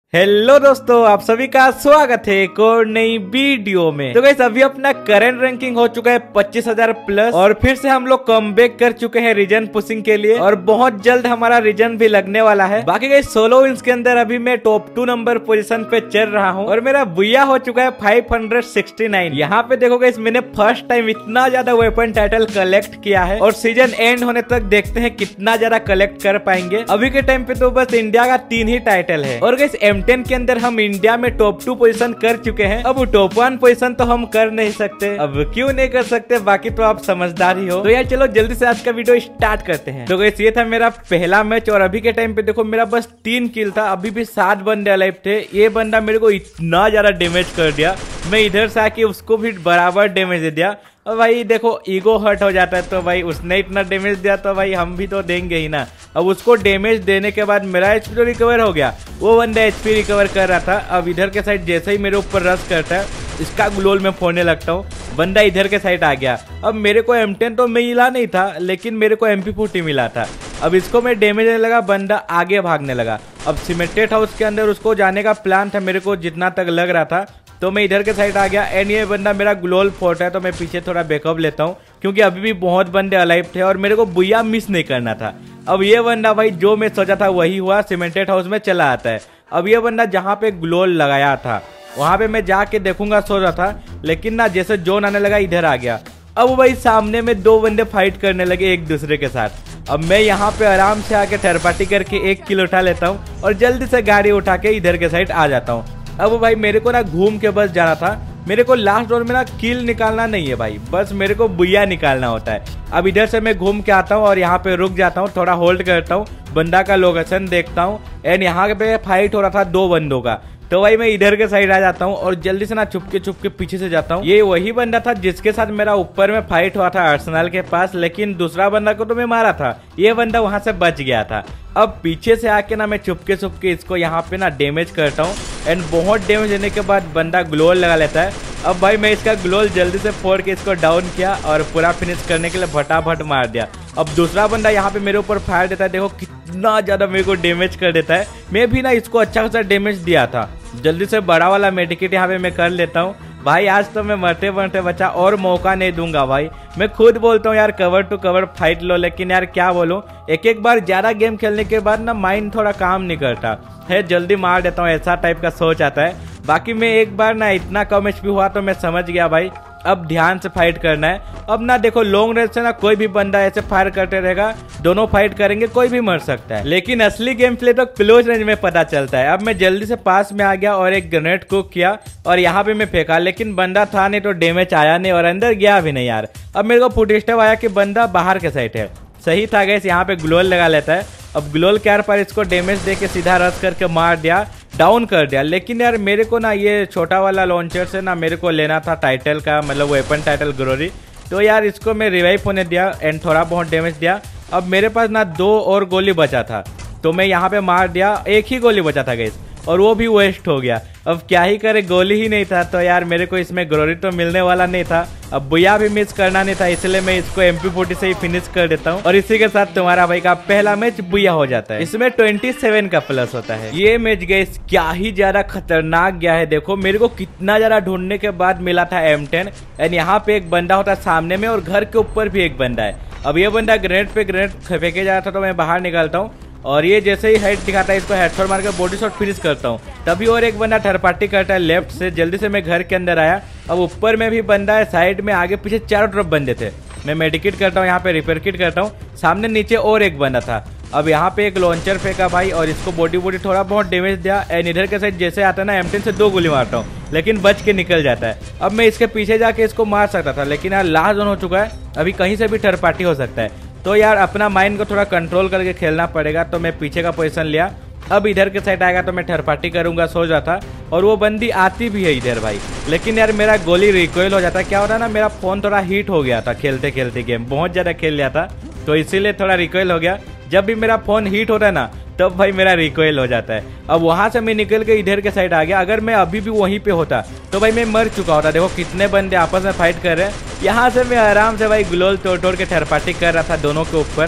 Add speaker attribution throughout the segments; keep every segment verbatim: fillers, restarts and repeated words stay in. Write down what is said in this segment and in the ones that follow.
Speaker 1: Hello दोस्तों, आप सभी का स्वागत है एक और नई वीडियो में। तो गाइस अभी अपना करंट रैंकिंग हो चुका है पच्चीस हजार प्लस और फिर से हम लोग कमबैक कर चुके हैं रीजन पुशिंग के लिए और बहुत जल्द हमारा रीजन भी लगने वाला है। बाकी गाइस सोलो विन्स के अंदर अभी मैं टॉप टू नंबर पोजीशन पे चल रहा हूँ और मेरा बुया हो चुका है फाइव हंड्रेड सिक्सटी नाइन। यहाँ पे देखो गाइस मैंने फर्स्ट टाइम इतना ज्यादा वेपन टाइटल कलेक्ट किया है और सीजन एंड होने तक देखते हैं कितना ज्यादा कलेक्ट कर पाएंगे। अभी के टाइम पे तो बस इंडिया का तीन ही टाइटल है और गाइस एम टेन के अंदर हम इंडिया में टॉप टू पोजीशन कर चुके हैं। अब टॉप वन पोजीशन तो हम कर नहीं सकते। अब क्यों नहीं कर सकते, बाकी तो आप समझदार ही हो। तो यार चलो जल्दी से आज का वीडियो स्टार्ट करते हैं। तो गाइस ये था मेरा पहला मैच और अभी के टाइम पे देखो मेरा बस तीन किल था, अभी भी सात बंदे अलाइव थे। ये बंदा मेरे को इतना ज्यादा डैमेज कर दिया, मैं इधर से आके उसको भी बराबर डैमेज दे दिया। और भाई देखो ईगो हर्ट हो जाता है, तो भाई उसने इतना डैमेज दिया तो भाई हम भी तो देंगे ही ना। अब उसको डैमेज देने के बाद मेरा एचपी तो रिकवर हो गया, वो बंदा एचपी रिकवर कर रहा था। अब इधर के साइड जैसे ही मेरे ऊपर रश करता है इसका ग्लोल में फोड़ने लगता हूँ, बंदा इधर के साइड आ गया। अब मेरे को एम टेन तो मिला नहीं था लेकिन मेरे को एम पी फोर्टी मिला था। अब इसको मैं डैमेज देने लगा, बंदा आगे भागने लगा। अब सीमेंटेड हाउस के अंदर उसको जाने का प्लान था मेरे को, जितना तक लग रहा था, तो मैं इधर के साइड आ गया एंड ये बंदा मेरा ग्लोल फोर्ट है तो मैं पीछे थोड़ा बैकअप लेता हूँ क्योंकि अभी भी बहुत बंदे अलाइव थे और मेरे को बुया मिस नहीं करना था। अब ये बंदा भाई जो मैं सोचा था वही हुआ, सीमेंटेड हाउस में चला आता है। अब ये बंदा जहाँ पे ग्लोल लगाया था वहां पे मैं जाके देखूंगा सोच रहा था, लेकिन ना जैसे जोन आने लगा इधर आ गया। अब भाई सामने में दो बंदे फाइट करने लगे एक दूसरे के साथ। अब मैं यहाँ पे आराम से आके थर्ड पार्टी करके एक किल उठा लेता हूँ और जल्दी से गाड़ी उठा के इधर के साइड आ जाता हूँ। अब भाई मेरे को ना घूम के बस जाना था, मेरे को लास्ट राउंड में ना किल निकालना नहीं है भाई, बस मेरे को बुया निकालना होता है। अब इधर से मैं घूम के आता हूँ और यहाँ पे रुक जाता हूँ, थोड़ा होल्ड करता हूँ, बंदा का लोकेशन देखता हूँ एंड यहाँ पे फाइट हो रहा था दो बंदों का, तो भाई मैं इधर के साइड आ जाता हूँ और जल्दी से ना छुपके छुपके पीछे से जाता हूँ। ये वही बंदा था जिसके साथ मेरा ऊपर में फाइट हुआ था अर्सेनल के पास, लेकिन दूसरा बंदा को तो मैं मारा था, ये बंदा वहां से बच गया था। अब पीछे से आके ना मैं छुपके छुपके इसको यहाँ पे ना डैमेज करता हूँ एंड बहुत डैमेज देने के बाद बंदा ग्लोल लगा लेता है। अब भाई मैं इसका ग्लोल जल्दी से फोड़ के इसको डाउन किया और पूरा फिनिश करने के लिए फटाफट मार दिया। अब दूसरा बंदा यहाँ पे मेरे ऊपर फायर देता है, देखो कितना ज्यादा मेरे को डैमेज कर देता है। मैं भी ना इसको अच्छा खासा डैमेज दिया था। जल्दी से बड़ा वाला मेडिकेट यहाँ पे मैं कर लेता हूँ। भाई आज तो मैं मरते मरते बचा और मौका नहीं दूंगा भाई। मैं खुद बोलता हूँ यार कवर टू कवर फाइट लो, लेकिन यार क्या बोलूं, एक एक बार ज्यादा गेम खेलने के बाद ना माइंड थोड़ा काम नहीं करता है, जल्दी मार देता हूँ, ऐसा टाइप का सोच आता है। बाकी मैं एक बार ना इतना कम एचपी हुआ तो मैं समझ गया भाई अब ध्यान से फाइट करना है। अब ना देखो लॉन्ग रेंज से ना कोई भी बंदा ऐसे फायर करते रहेगा, दोनों फाइट करेंगे, कोई भी मर सकता है, लेकिन असली गेम प्ले तो क्लोज रेंज में पता चलता है। अब मैं जल्दी से पास में आ गया और एक ग्रेनेड कुक किया और यहाँ पे मैं फेंका, लेकिन बंदा था नहीं तो डैमेज आया नहीं और अंदर गया भी नहीं यार। अब मेरे को फुटेस्टेप आया कि बंदा बाहर के साइड है, सही था गैस, यहाँ पे ग्लोल लगा लेता है। अब ग्लोल के आर पर इसको डैमेज दे के सीधा रश करके मार दिया, डाउन कर दिया। लेकिन यार मेरे को ना ये छोटा वाला लॉन्चर से ना मेरे को लेना था टाइटल का, मतलब वेपन टाइटल ग्लोरी, तो यार इसको मैं रिवाइव होने दिया एंड थोड़ा बहुत डैमेज दिया। अब मेरे पास ना दो और गोली बचा था तो मैं यहाँ पे मार दिया, एक ही गोली बचा था गैस और वो भी वेस्ट हो गया। अब क्या ही करे, गोली ही नहीं था तो यार मेरे को इसमें ग्लोरी तो मिलने वाला नहीं था। अब बुया भी मिस करना नहीं था, इसलिए मैं इसको एम पी फोर्टी से ही फिनिश कर देता हूँ और इसी के साथ तुम्हारा भाई का पहला मैच बुया हो जाता है। इसमें सत्ताईस का प्लस होता है। ये मैच गैस क्या ही ज्यादा खतरनाक गया है, देखो मेरे को कितना ज्यादा ढूंढने के बाद मिला था एम टेन एंड यहाँ पे एक बंदा होता है सामने में और घर के ऊपर भी एक बंदा है। अब ये बंदा ग्रेनेड पे ग्रेनेड फेंके जा रहा था तो मैं बाहर निकलता हूँ और ये जैसे ही हेड दिखाता है इसको हेडशॉट मार के बॉडी शॉट फिनिश करता हूँ। तभी और एक बंदा थर्ड पार्टी करता है लेफ्ट से, जल्दी से मैं घर के अंदर आया। अब ऊपर में भी बंदा है, साइड में आगे पीछे चारों तरफ बंदे थे। मैं मेडिकेट करता हूँ, यहाँ पे रिपेयर किट करता हूँ, सामने नीचे और एक बंदा था। अब यहाँ पे एक लॉन्चर फेंका भाई और इसको बॉडी बॉडी थोड़ा बहुत डैमेज दिया एंड इधर के साइड जैसे आता है ना एम टेन से दो गोली मारता हूँ, लेकिन बच के निकल जाता है। अब मैं इसके पीछे जाके इसको मार सकता था, लेकिन यार लास्ट जोन हो चुका है, अभी कहीं से भी थर्ड पार्टी हो सकता है, तो यार अपना माइंड को थोड़ा कंट्रोल करके खेलना पड़ेगा। तो मैं पीछे का पोजीशन लिया, अब इधर के साइड आएगा तो मैं थर्ड पार्टी करूंगा सोच रहा था और वो बंदी आती भी है इधर भाई, लेकिन यार मेरा गोली रिकॉइल हो जाता है। क्या होता है ना, मेरा फोन थोड़ा हीट हो गया था खेलते खेलते, गेम बहुत ज्यादा खेल लिया था तो इसीलिए थोड़ा रिकॉइल हो गया। जब भी मेरा फोन हीट होता है ना तब भाई मेरा रिकॉइल हो जाता है। अब वहां से मैं निकल के इधर के साइड आ गया, अगर मैं अभी भी वहीं पे होता तो भाई मैं मर चुका होता। देखो कितने बंदे आपस में फाइट कर रहे हैं, यहाँ से मैं आराम से भाई ग्लोल तोड़ तोड़ के थर्ड पार्टी कर रहा था दोनों के ऊपर।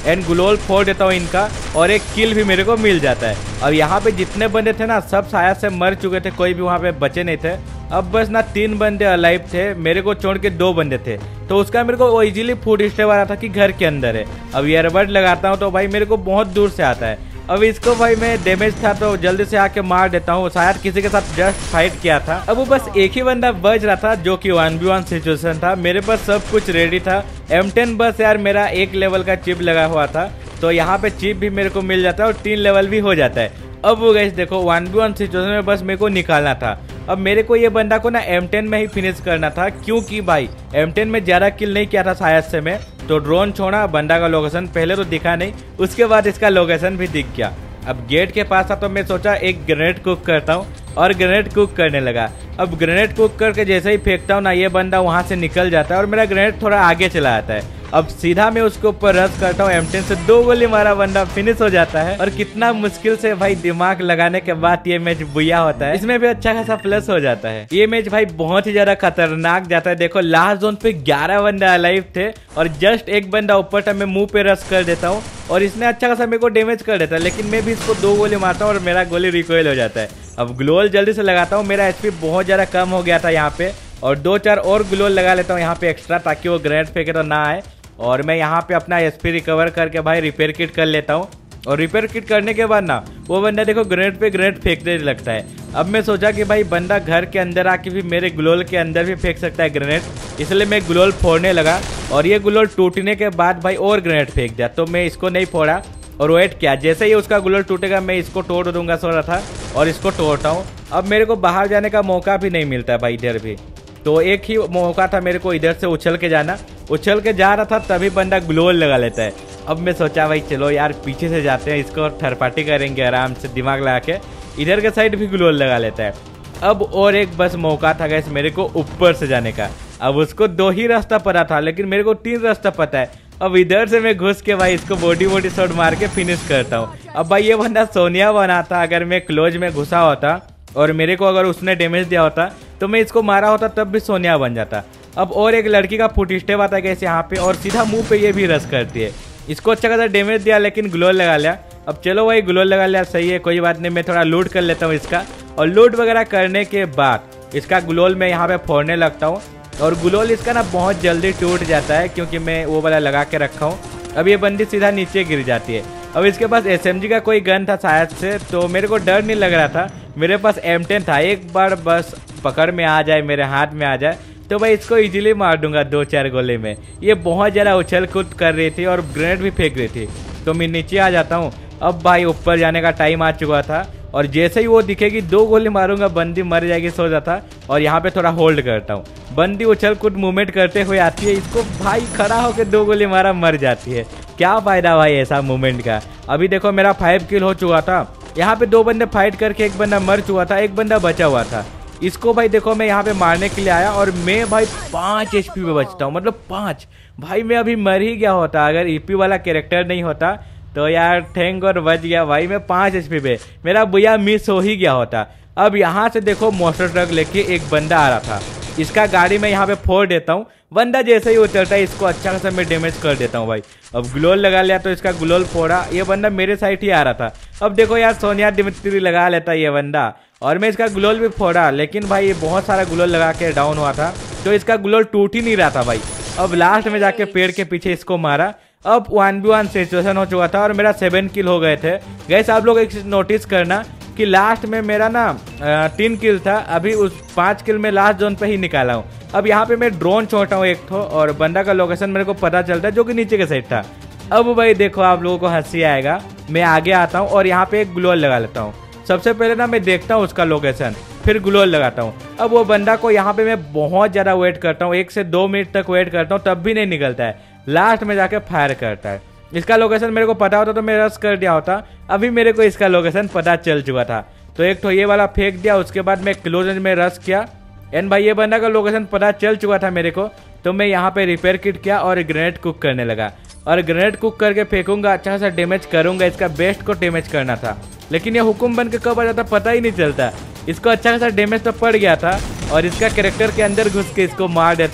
Speaker 1: एंड ग्लोल फोड़ देता हूँ इनका और एक किल भी मेरे को मिल जाता है। और यहाँ पे जितने बंदे थे ना सब शायद से मर चुके थे, कोई भी वहाँ पे बचे नहीं थे। अब बस ना तीन बंदे अलाइव थे, मेरे को छोड़ के दो बंदे थे। तो उसका मेरे को इजीली फुट स्टेप आ रहा था कि घर के अंदर है। अब ईयरबड लगाता हूँ तो भाई मेरे को बहुत दूर से आता है। अब इसको भाई मैं डैमेज था तो जल्दी से आके मार देता हूँ, शायद किसी के साथ जस्ट फाइट किया था। अब वो बस एक ही बंदा बच रहा था जो कि वन बी वन सिचुएशन था। मेरे पास सब कुछ रेडी था। एम टेन बस यार मेरा एक लेवल का चिप लगा हुआ था, तो यहाँ पे चिप भी मेरे को मिल जाता है और तीन लेवल भी हो जाता है। अब वो गाइस देखो वन बी वन सिचुएशन में बस मेरे को निकालना था। अब मेरे को ये बंदा को ना एम टेन में ही फिनिश करना था, क्योंकि भाई एम टेन में ज्यादा किल नहीं किया था शायद से मैं। तो ड्रोन छोड़ा, बंदा का लोकेशन पहले तो दिखा नहीं, उसके बाद इसका लोकेशन भी दिख गया। अब गेट के पास था तो मैं सोचा एक ग्रेनेड कुक करता हूँ और ग्रेनेड कुक करने लगा। अब ग्रेनेड कुक करके जैसे ही फेंकता हूँ ना ये बंदा वहां से निकल जाता है और मेरा ग्रेनेड थोड़ा आगे चला जाता है। अब सीधा मैं उसके ऊपर रश करता हूँ, एम टेन से दो गोली मारा, बंदा फिनिश हो जाता है। और कितना मुश्किल से भाई दिमाग लगाने के बाद ये मैच बुया होता है, इसमें भी अच्छा खासा प्लस हो जाता है। ये मैच भाई बहुत ही ज्यादा खतरनाक जाता है। देखो लास्ट जोन पे ग्यारह बंदा अलाइव थे और जस्ट एक बंदा ऊपर था, मैं मुंह पे रश कर देता हूँ और इसने अच्छा खासा मेरे को डैमेज कर देता है, लेकिन मैं भी इसको दो गोली मारता हूँ और मेरा गोली रिकॉइल हो जाता है। अब ग्लोल जल्दी से लगाता हूँ, मेरा एचपी बहुत ज्यादा कम हो गया था यहाँ पे, और दो चार और ग्लोल लगा लेता हूँ यहाँ पे एक्स्ट्रा, ताकि वो ग्रेनेड फेंके तो ना आए। और मैं यहाँ पे अपना एचपी रिकवर करके भाई रिपेयर किट कर लेता हूँ। और रिपेयर किट करने के बाद ना वो बंदा देखो ग्रेनेड पे ग्रेनेड फेंकने लगता है। अब मैं सोचा कि भाई बंदा घर के अंदर आके भी मेरे ग्लोल के अंदर भी फेंक सकता है ग्रेनेड, इसलिए मैं ग्लोल फोड़ने लगा। और ये ग्लोल टूटने के बाद भाई और ग्रेनेड फेंक दिया, तो मैं इसको नहीं फोड़ा और वेट किया, जैसे ही उसका ग्लोल टूटेगा मैं इसको तोड़ दूंगा सोच रहा था, और इसको तोड़ता हूँ। अब मेरे को बाहर जाने का मौका भी नहीं मिलता भाई इधर भी, तो एक ही मौका था मेरे को इधर से उछल के जाना। उछल के जा रहा था तभी बंदा ग्लोल लगा लेता है। अब मैं सोचा भाई चलो यार पीछे से जाते हैं, इसको थरपाटी करेंगे आराम से दिमाग लगा के। इधर के साइड भी ग्लोल लगा लेता है। अब और एक बस मौका था गैस मेरे को ऊपर से जाने का। अब उसको दो ही रास्ता पता था, लेकिन मेरे को तीन रास्ता पता है। अब इधर से मैं घुस के भाई इसको बॉडी बॉडी शॉट मार के फिनिश करता हूँ। अब भाई ये बंदा सोनिया बना था, अगर मैं क्लोज में घुसा होता और मेरे को अगर उसने डैमेज दिया होता तो मैं इसको मारा होता तब भी सोनिया बन जाता। अब और एक लड़की का फुट स्टेप आता है कैसे यहाँ पे, और सीधा मुंह पे ये भी रश करती है। इसको अच्छा खासा डैमेज दिया लेकिन ग्लोल लगा लिया। अब चलो भाई ग्लोल लगा लिया, सही है कोई बात नहीं, मैं थोड़ा लूट कर लेता हूँ इसका। और लूट वगैरह करने के बाद इसका ग्लोल मैं यहाँ पे फोड़ने लगता हूँ, और ग्लोल इसका ना बहुत जल्दी टूट जाता है क्योंकि मैं वो वाला लगा के रखा हूँ। अब ये बंदी सीधा नीचे गिर जाती है। अब इसके पास एस एम जी का कोई गन था शायद से, तो मेरे को डर नहीं लग रहा था। मेरे पास एम टेन था, एक बार बस पकड़ में आ जाए, मेरे हाथ में आ जाए तो भाई इसको इजीली मार दूंगा दो चार गोले में। ये बहुत ज़्यादा उछल कूद कर रही थी और ग्रेनेड भी फेंक रही थी, तो मैं नीचे आ जाता हूँ। अब भाई ऊपर जाने का टाइम आ चुका था, और जैसे ही वो दिखेगी दो गोली मारूंगा, बंदी मर जाएगी सोच रहा था। और यहाँ पे थोड़ा होल्ड करता हूँ, बंदी उछल कूद मूवमेंट करते हुए आती है, इसको भाई खड़ा होकर दो गोली मारा, मर जाती है। क्या फायदा भाई ऐसा मूवमेंट का। अभी देखो मेरा फाइव किल हो चुका था। यहाँ पे दो बंदे फाइट करके एक बंदा मर चुका था, एक बंदा बचा हुआ था। इसको भाई देखो मैं यहाँ पे मारने के लिए आया और मैं भाई पाँच एचपी पे बचता हूँ, मतलब पाँच। भाई मैं अभी मर ही गया होता, अगर ईपी वाला कैरेक्टर नहीं होता तो यार थैंक और बच गया भाई मैं पाँच एचपी पे, मेरा बुया मिस हो ही गया होता। अब यहाँ से देखो मोटर ट्रक लेके एक बंदा आ रहा था, इसका गाड़ी में यहाँ पे फोड़ देता हूँ। बंदा जैसे ही उतरता है इसको अच्छा खासा मैं डैमेज कर देता हूँ भाई। अब ग्लोल लगा लिया तो इसका ग्लोल फोड़ा, ये बंदा मेरे साइड ही आ रहा था। अब देखो यार सोनिया डिमित्री लगा लेता ये बंदा, और मैं इसका ग्लोल भी फोड़ा, लेकिन भाई ये बहुत सारा ग्लोल लगा के डाउन हुआ था तो इसका ग्लोल टूट ही नहीं रहा था भाई। अब लास्ट में जाके पेड़ के पीछे इसको मारा। अब वन बी वन सिचुएशन हो चुका था और मेरा सेवन किल हो गए थे। गैस आप लोग एक चीज नोटिस करना कि लास्ट में मेरा ना तीन किल था, अभी उस पांच किल में लास्ट जोन पे ही निकाला हूँ। अब यहाँ पे मैं ड्रोन छोड़ता हूँ एक ठो, और बंदा का लोकेशन मेरे को पता चलता है जो कि नीचे के साइड था। अब भाई देखो आप लोगों को हंसी आएगा, मैं आगे आता हूँ और यहाँ पे एक ग्लोल लगा लेता हूँ। सबसे पहले ना मैं देखता हूँ उसका लोकेशन, फिर ग्लोल लगाता हूँ। अब वो बंदा को यहाँ पे मैं बहुत ज्यादा वेट करता हूँ, एक से दो मिनट तक वेट करता हूँ, तब भी नहीं निकलता है। लास्ट में जाके फायर करता है। इसका लोकेशन मेरे को पता होता तो मैं रश कर दिया होता, अभी मेरे को इसका लोकेशन पता चल चुका था। तो एक तो ये वाला फेंक दिया, उसके बाद मैं क्लोज में रश किया, एंड भाई ये बंदा का लोकेशन पता चल चुका था मेरे को, तो मैं यहाँ पे रिपेयर किट किया और ग्रेनेड कुक करने लगा। और ग्रेनेड कुक करके फेंकूंगा, अच्छा सा डैमेज करूंगा, इसका बेस्ट को डैमेज करना था। लेकिन ये हुकुम बन के कब आ जाता पता ही नहीं चलता। इसको अच्छा खासा डैमेज तो पड़ गया था, और इसका कैरेक्टर के अंदर घुस के इसको मार देता हूँ।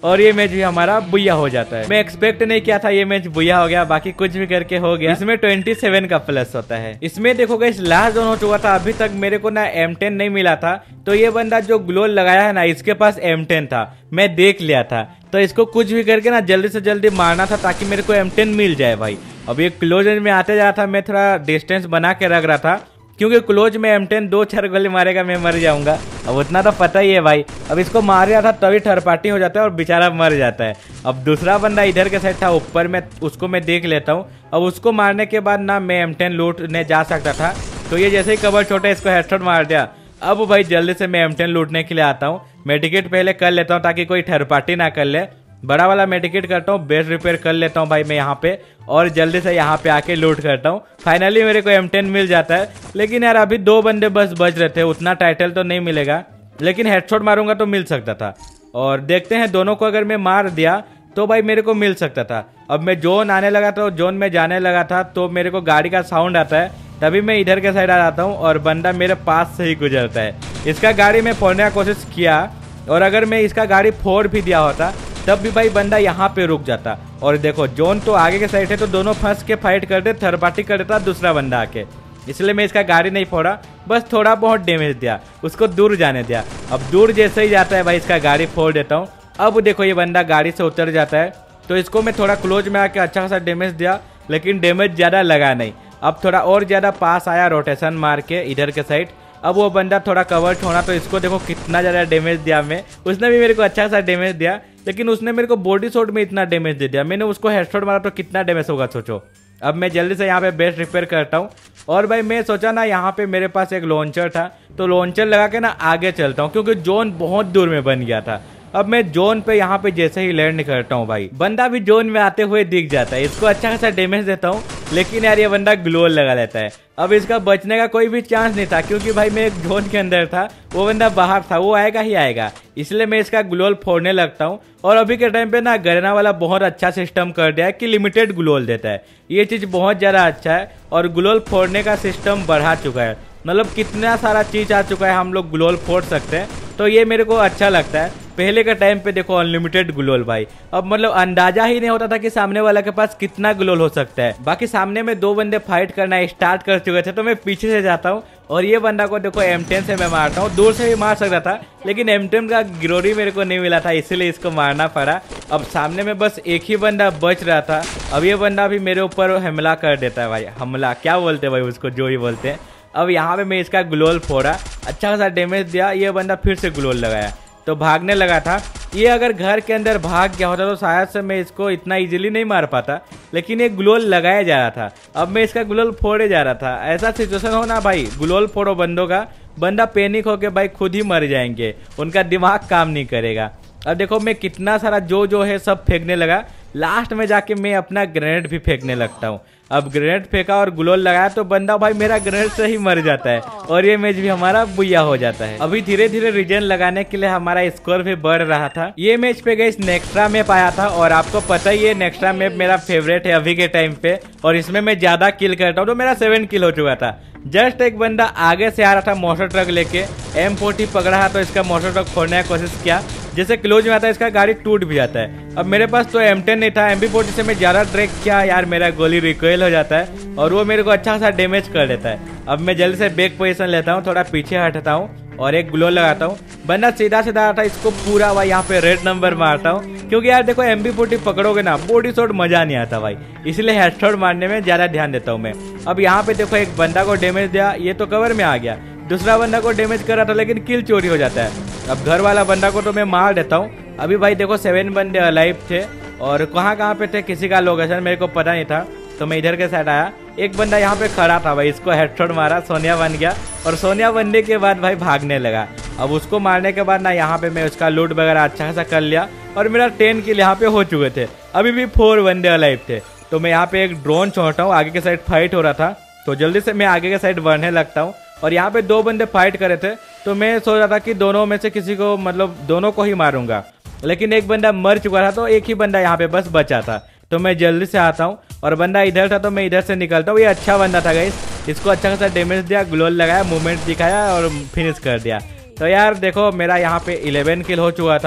Speaker 1: और ये मैच भी हमारा बुया हो जाता है। मैं एक्सपेक्ट नहीं किया था ये मैच बुया हो गया, बाकी कुछ भी करके हो गया। इसमें सत्ताईस का प्लस होता है। इसमें देखो गाइस लास्ट जोन हो चुका था, अभी तक मेरे को ना एम टेन नहीं मिला था। तो ये बंदा जो ग्लोल लगाया है ना, इसके पास एम टेन था, मैं देख लिया था। तो इसको कुछ भी करके ना जल्दी से जल्दी मारना था ताकि मेरे को एम टेन मिल जाए भाई। अब ये क्लोज रेंज में आते जा रहा था, मैं थोड़ा डिस्टेंस बना के रख रहा था क्योंकि क्लोज में एम टेन दो चार गोली मारेगा मैं मर जाऊंगा। अब उतना तो पता ही है भाई। अब इसको मार रहा था तभी थर्ड पार्टी हो जाता है और बेचारा मर जाता है। अब दूसरा बंदा इधर के साइड था ऊपर में, उसको मैं देख लेता हूँ। अब उसको मारने के बाद ना मैं एम टेन लूटने जा सकता था, तो ये जैसे ही कवर छोटा इसको हेडशॉट मार दिया। अब भाई जल्दी से मैं एम टेन लूटने के लिए आता हूँ। मेडिकेट पहले कर लेता हूँ ताकि कोई थर्ड पार्टी ना कर ले। बड़ा वाला मेडिकेट करता हूँ, बेस रिपेयर कर लेता हूँ भाई मैं यहाँ पे, और जल्दी से यहाँ पे आके लूट करता हूँ। फाइनली मेरे को एम टेन मिल जाता है। लेकिन यार अभी दो बंदे बस बच रहे थे, उतना टाइटल तो नहीं मिलेगा, लेकिन हेडशॉट मारूंगा तो मिल सकता था। और देखते हैं दोनों को अगर मैं मार दिया तो भाई मेरे को मिल सकता था। अब मैं जोन आने लगा था, जोन में जाने लगा था तो मेरे को गाड़ी का साउंड आता है, तभी मैं इधर के साइड आ जाता हूँ और बंदा मेरे पास से ही गुजरता है। इसका गाड़ी में फोड़ने का कोशिश किया, और अगर मैं इसका गाड़ी फोड़ भी दिया होता तब भी भाई बंदा यहाँ पे रुक जाता। और देखो जोन तो आगे के साइड है तो दोनों फंस के फाइट कर दे, थर्ड पार्टी कर देता दूसरा बंदा आके। इसलिए मैं इसका गाड़ी नहीं फोड़ा, बस थोड़ा बहुत डैमेज दिया, उसको दूर जाने दिया। अब दूर जैसे ही जाता है भाई इसका गाड़ी फोड़ देता हूँ। अब देखो ये बंदा गाड़ी से उतर जाता है, तो इसको मैं थोड़ा क्लोज में आके अच्छा खासा डैमेज दिया, लेकिन डैमेज ज़्यादा लगा नहीं। अब थोड़ा और ज़्यादा पास आया रोटेशन मार के इधर के साइड। अब वो बंदा थोड़ा कवर छोड़ा तो इसको देखो कितना ज़्यादा डैमेज दिया मैं। उसने भी मेरे को अच्छा सा डैमेज दिया, लेकिन उसने मेरे को बॉडी शॉट में इतना डैमेज दे दिया। मैंने उसको हेडशॉट मारा तो कितना डैमेज होगा सोचो। अब मैं जल्दी से यहाँ पे बेस रिपेयर करता हूँ। और भाई मैं सोचा ना यहाँ पे मेरे पास एक लॉन्चर था, तो लॉन्चर लगा के ना आगे चलता हूँ क्योंकि जोन बहुत दूर में बन गया था। अब मैं जोन पे यहाँ पे जैसे ही लैंड करता हूँ भाई, बंदा भी जोन में आते हुए दिख जाता है। इसको अच्छा खासा डैमेज देता हूँ, लेकिन यार ये बंदा ग्लोल लगा लेता है। अब इसका बचने का कोई भी चांस नहीं था क्योंकि भाई मैं एक जोन के अंदर था, वो बंदा बाहर था, वो आएगा ही आएगा। इसलिए मैं इसका ग्लोल फोड़ने लगता हूँ। और अभी के टाइम पे ना गरना वाला बहुत अच्छा सिस्टम कर दिया है कि लिमिटेड ग्लोल देता है। ये चीज़ बहुत ज़्यादा अच्छा है और ग्लोल फोड़ने का सिस्टम बढ़ा चुका है, मतलब कितना सारा चीज़ आ चुका है, हम लोग ग्लोल फोड़ सकते हैं। तो ये मेरे को अच्छा लगता है। पहले के टाइम पे देखो अनलिमिटेड ग्लोल भाई, अब मतलब अंदाजा ही नहीं होता था कि सामने वाला के पास कितना ग्लोल हो सकता है। बाकी सामने में दो बंदे फाइट करना स्टार्ट कर चुके थे, तो मैं पीछे से जाता हूँ और ये बंदा को देखो एम टेन से मैं मारता हूँ। दूर से भी मार सकता था, लेकिन एम टेन का ग्लोरी मेरे को नहीं मिला था, इसीलिए इसको मारना पड़ा। अब सामने में बस एक ही बंदा बच रहा था। अब ये बंदा भी मेरे ऊपर हमला कर देता है भाई, हमला क्या बोलते हैं भाई उसको, जो ही बोलते हैं। अब यहाँ पे मैं इसका ग्लोल फोड़ा, अच्छा खासा डैमेज दिया। ये बंदा फिर से ग्लोल लगाया तो भागने लगा था। ये अगर घर के अंदर भाग गया होता तो शायद से मैं इसको इतना इजीली नहीं मार पाता, लेकिन ये ग्लोल लगाया जा रहा था। अब मैं इसका ग्लोल फोड़े जा रहा था। ऐसा सिचुएशन हो ना भाई, ग्लोल फोड़ो बंदों का, बंदा पैनिक होके भाई खुद ही मर जाएंगे, उनका दिमाग काम नहीं करेगा। अब देखो मैं कितना सारा जो जो है सब फेंकने लगा, लास्ट में जाके मैं अपना ग्रेनेड भी फेंकने लगता हूँ। अब ग्रेनेड फेंका और ग्लोल लगाया तो बंदा भाई मेरा ग्रेनेड से ही मर जाता है और ये मैच भी हमारा बुया हो जाता है। अभी धीरे धीरे रीजन लगाने के लिए हमारा स्कोर भी बढ़ रहा था। ये मैच पे गई नेक्स्ट्रा मैप आया था और आपको पता ही है नेक्स्ट्रा मैप मेरा फेवरेट है अभी के टाइम पे, और इसमें मैं ज्यादा किल करता हूँ। तो मेरा सेवन किल हो चुका था। जस्ट एक बंदा आगे से आ रहा था मोटर ट्रक लेके, एम फोर्टी पकड़ा है तो इसका मोटर ट्रक फोड़ने की कोशिश किया। जैसे क्लोज में आता है इसका गाड़ी टूट भी जाता है। अब मेरे पास तो एम टेन नहीं था, एम बी फोर्टी से मैं ज्यादा ट्रैक किया यार, मेरा गोली रिकॉइल हो जाता है और वो मेरे को अच्छा खासा डैमेज कर देता है। अब मैं जल्दी से बैक पोजीशन लेता हूँ, थोड़ा पीछे हटता हूँ और एक ग्लो लगाता हूँ। बंदा सीधा सीधा आता है, इसको पूरा भाई यहाँ पे रेड नंबर मारता हूँ, क्योंकि यार देखो एम बी फोर्टी पकड़ोगे ना बॉडी शॉट मजा नहीं आता भाई, इसलिए हेडशॉट मारने में ज्यादा ध्यान देता हूँ मैं। अब यहाँ पे देखो एक बंदा को डैमेज दिया, ये तो कवर में आ गया। दूसरा बंदा को डैमेज कर रहा था लेकिन किल चोरी हो जाता है। अब घर वाला बंदा को तो मैं मार देता हूँ। अभी भाई देखो सेवन बंदे अलाइव थे और कहाँ कहाँ पे थे किसी का लोकेशन मेरे को पता नहीं था, तो मैं इधर के साइड आया। एक बंदा यहाँ पे खड़ा था भाई, इसको हेडशॉट मारा, सोनिया बन गया और सोनिया बनने के बाद भाई भागने लगा। अब उसको मारने के बाद ना यहाँ पे मैं उसका लूट वगैरह अच्छा खासा कर लिया और मेरा टेन किल यहाँ पे हो चुके थे। अभी भी फोर बंदे अलाइव थे, तो मैं यहाँ पे एक ड्रोन छोड़ता हूँ। आगे के साइड फाइट हो रहा था तो जल्दी से मैं आगे के साइड बढ़ने लगता हूँ और यहाँ पे दो बंदे फाइट करे थे, तो मैं सोच रहा था कि दोनों में से किसी को, मतलब दोनों को ही मारूंगा, लेकिन एक बंदा मर चुका था तो एक ही बंदा यहाँ पे बस बचा था। तो मैं जल्दी से आता हूँ और बंदा इधर था तो मैं इधर से निकलता हूँ। ये अच्छा बंदा था गाइस, इसको अच्छा खासा डैमेज दिया, ग्लोल लगाया, मूवमेंट दिखाया और फिनिश कर दिया। तो यार देखो मेरा यहाँ पे इलेवन किल हो चुका था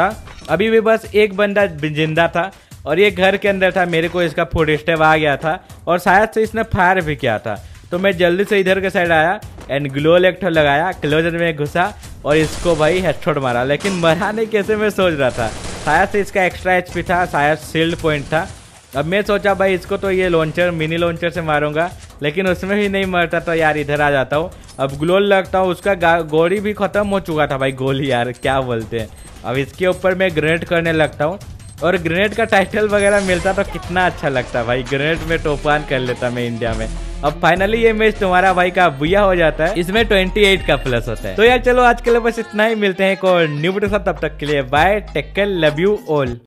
Speaker 1: अभी भी बस एक बंदा जिंदा था और ये घर के अंदर था। मेरे को इसका फुट स्टेप आ गया था और शायद से इसने फायर भी किया था। तो मैं जल्दी से इधर के साइड आया एंड ग्लो इलेक्ट्रो लगाया, क्लोजर में घुसा और इसको भाई हेडशॉट मारा। लेकिन मरा नहीं कैसे मैं सोच रहा था, शायद से इसका एक्स्ट्रा एचपी था, शायद शील्ड पॉइंट था। अब मैं सोचा भाई इसको तो ये लॉन्चर मिनी लॉन्चर से मारूंगा, लेकिन उसमें भी नहीं मरता तो यार इधर आ जाता हूँ। अब ग्लो लगता हूँ, उसका गोली भी खत्म हो चुका था भाई, गोली यार क्या बोलते हैं। अब इसके ऊपर मैं ग्रेनेड करने लगता हूँ और ग्रेनेड का टाइटल वगैरह मिलता तो कितना अच्छा लगता भाई। ग्रेनेड में टोपान कर लेता मैं इंडिया में। अब फाइनली ये मैच तुम्हारा भाई का बुया हो जाता है, इसमें अट्ठाईस का प्लस होता है। तो यार चलो आज के लिए बस इतना ही, मिलते हैं एक और न्यू वीडियो के साथ, तब तक के लिए bye, take care, love you all.